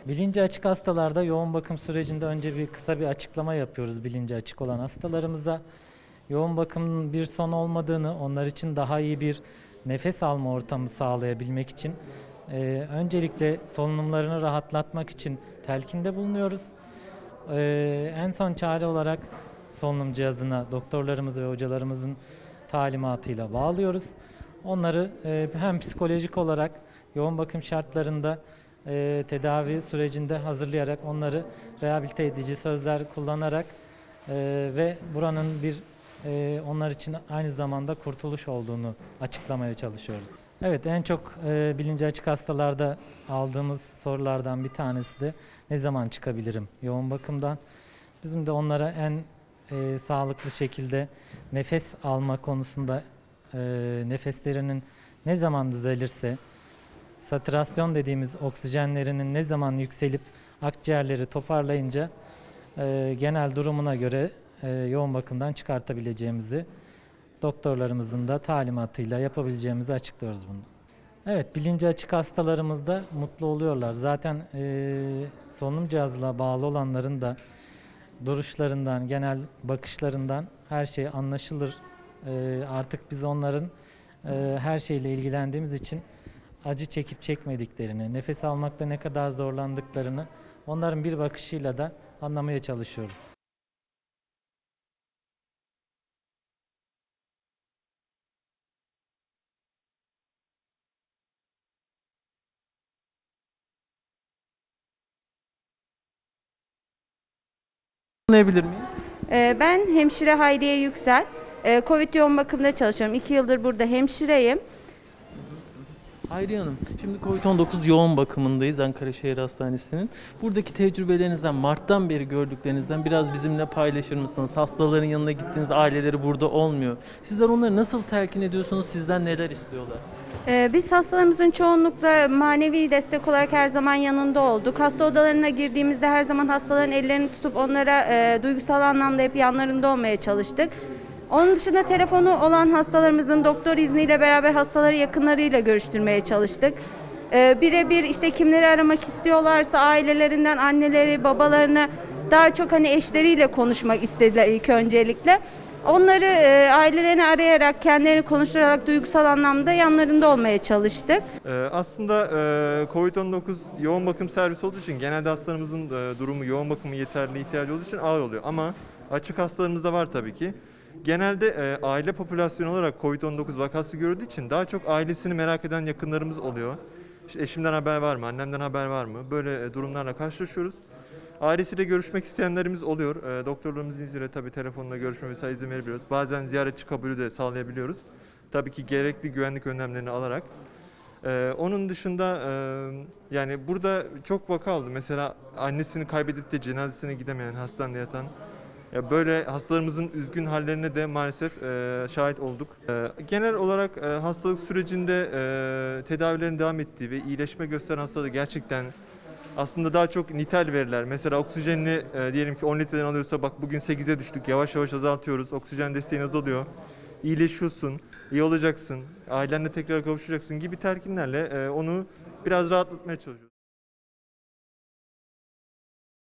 Bilinci açık hastalarda yoğun bakım sürecinde önce kısa bir açıklama yapıyoruz bilinci açık olan hastalarımıza. Yoğun bakımın bir son olmadığını, onlar için daha iyi bir nefes alma ortamı sağlayabilmek için öncelikle solunumlarını rahatlatmak için telkinde bulunuyoruz. En son çare olarak solunum cihazına doktorlarımız ve hocalarımızın talimatıyla bağlıyoruz. Onları hem psikolojik olarak yoğun bakım şartlarında tedavi sürecinde hazırlayarak onları rehabilite edici sözler kullanarak ve buranın onlar için aynı zamanda kurtuluş olduğunu açıklamaya çalışıyoruz. Evet, en çok bilinci açık hastalarda aldığımız sorulardan bir tanesi de ne zaman çıkabilirim yoğun bakımdan? Bizim de onlara en sağlıklı şekilde nefes alma konusunda nefeslerinin ne zaman düzelirse, saturasyon dediğimiz oksijenlerinin ne zaman yükselip akciğerleri toparlayınca genel durumuna göre yoğun bakımdan çıkartabileceğimizi doktorlarımızın da talimatıyla yapabileceğimizi açıklıyoruz bunu. Evet, bilinci açık hastalarımız da mutlu oluyorlar. Zaten solunum cihazına bağlı olanların da duruşlarından, genel bakışlarından her şey anlaşılır. Artık biz onların her şeyle ilgilendiğimiz için acı çekip çekmediklerini, nefes almakta ne kadar zorlandıklarını onların bir bakışıyla da anlamaya çalışıyoruz. Anlayabilir miyim? Ben hemşire Hayriye Yüksel. Covid yoğun bakımda çalışıyorum. 2 yıldır burada hemşireyim. Hayriye Hanım, şimdi Covid-19 yoğun bakımındayız Ankara Şehir Hastanesi'nin. Buradaki tecrübelerinizden, Mart'tan beri gördüklerinizden biraz bizimle paylaşır mısınız? Hastaların yanına gittiğiniz aileleri burada olmuyor. Sizler onları nasıl telkin ediyorsunuz? Sizden neler istiyorlar? Biz hastalarımızın çoğunlukla manevi destek olarak her zaman yanında olduk. Hasta odalarına girdiğimizde her zaman hastaların ellerini tutup onlara duygusal anlamda hep yanlarında olmaya çalıştık. Onun dışında telefonu olan hastalarımızın doktor izniyle beraber hastaları yakınlarıyla görüştürmeye çalıştık. Birebir işte kimleri aramak istiyorlarsa ailelerinden anneleri, babalarını daha çok hani eşleriyle konuşmak istediler ilk öncelikle. Onları ailelerini arayarak, kendilerini konuşturarak duygusal anlamda yanlarında olmaya çalıştık. Aslında Covid-19 yoğun bakım servisi olduğu için genelde hastalarımızın durumu yoğun bakımı yeterli ihtiyacı olduğu için ağır oluyor. Ama açık hastalarımız da var tabii ki. Genelde aile popülasyonu olarak Covid-19 vakası gördüğü için daha çok ailesini merak eden yakınlarımız oluyor. İşte eşimden haber var mı, annemden haber var mı? Böyle durumlarla karşılaşıyoruz. Ailesiyle görüşmek isteyenlerimiz oluyor. Doktorlarımızın izniyle tabii telefonla görüşme vesaire izin verebiliyoruz. Bazen ziyaretçi kabulü de sağlayabiliyoruz. Tabii ki gerekli güvenlik önlemlerini alarak. Onun dışında yani burada çok vaka oldu. Mesela annesini kaybedip de cenazesine gidemeyen, hastanede yatan. Böyle hastalarımızın üzgün hallerine de maalesef şahit olduk. Genel olarak hastalık sürecinde tedavilerin devam ettiği ve iyileşme gösteren hastalarda gerçekten aslında daha çok nitel veriler. Mesela oksijenini diyelim ki 10 litreden alıyorsa bak bugün 8'e düştük, yavaş yavaş azaltıyoruz. Oksijen desteğin azalıyor. İyileşiyorsun, iyi olacaksın, ailenle tekrar kavuşacaksın gibi telkinlerle onu biraz rahatlatmaya çalışıyoruz.